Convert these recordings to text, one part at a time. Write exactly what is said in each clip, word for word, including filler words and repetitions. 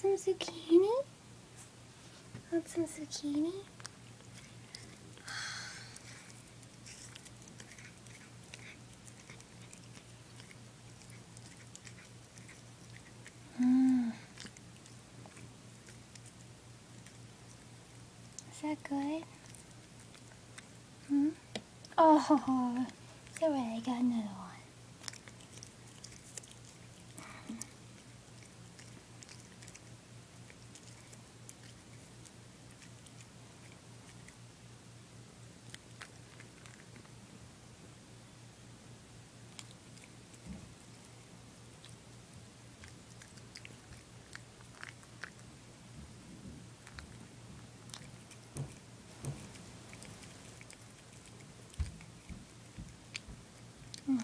some zucchini? Want some zucchini? Mmm. Is that good? Hmm? Oh, it's alright, I got another one. Mm.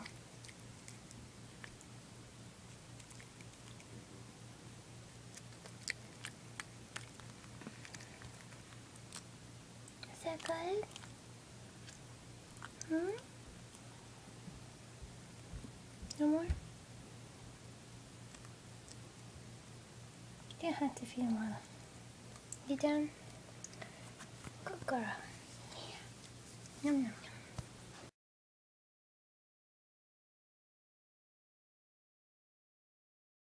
Is that good? Hmm? No more? You don't have to if you don't wanna. You done? Good girl. Yeah. Yum yum yum.